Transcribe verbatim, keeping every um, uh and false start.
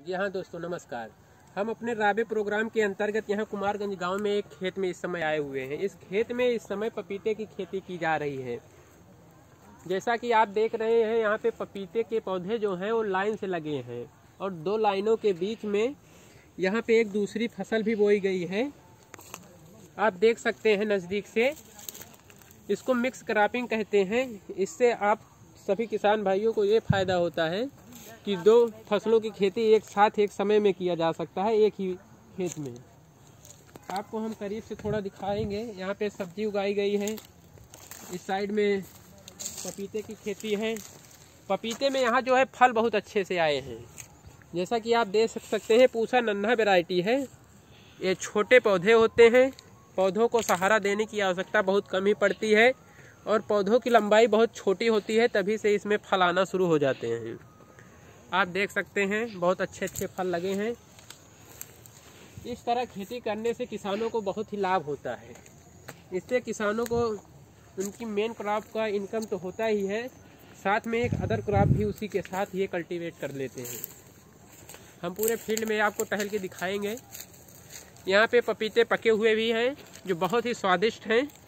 जी हाँ दोस्तों, नमस्कार। हम अपने राबे प्रोग्राम के अंतर्गत यहाँ कुमारगंज गांव में एक खेत में इस समय आए हुए हैं। इस खेत में इस समय पपीते की खेती की जा रही है। जैसा कि आप देख रहे हैं, यहाँ पे पपीते के पौधे जो हैं वो लाइन से लगे हैं और दो लाइनों के बीच में यहाँ पे एक दूसरी फसल भी बोई गई है। आप देख सकते हैं नज़दीक से। इसको मिक्स क्रॉपिंग कहते हैं। इससे आप सभी किसान भाइयों को ये फ़ायदा होता है कि दो फसलों की खेती एक साथ एक समय में किया जा सकता है, एक ही खेत में। आपको हम करीब से थोड़ा दिखाएंगे। यहाँ पे सब्जी उगाई गई है। इस साइड में पपीते की खेती है। पपीते में यहाँ जो है फल बहुत अच्छे से आए हैं। जैसा कि आप देख सकते हैं, पूसा नन्हा वैरायटी है। ये छोटे पौधे होते हैं। पौधों को सहारा देने की आवश्यकता बहुत कम ही पड़ती है और पौधों की लंबाई बहुत छोटी होती है, तभी से इसमें फल आना शुरू हो जाते हैं। आप देख सकते हैं बहुत अच्छे अच्छे फल लगे हैं। इस तरह खेती करने से किसानों को बहुत ही लाभ होता है। इससे किसानों को उनकी मेन क्रॉप का इनकम तो होता ही है, साथ में एक अदर क्रॉप भी उसी के साथ ये कल्टीवेट कर लेते हैं। हम पूरे फील्ड में आपको टहल के दिखाएंगे। यहाँ पे पपीते पके हुए भी हैं जो बहुत ही स्वादिष्ट हैं।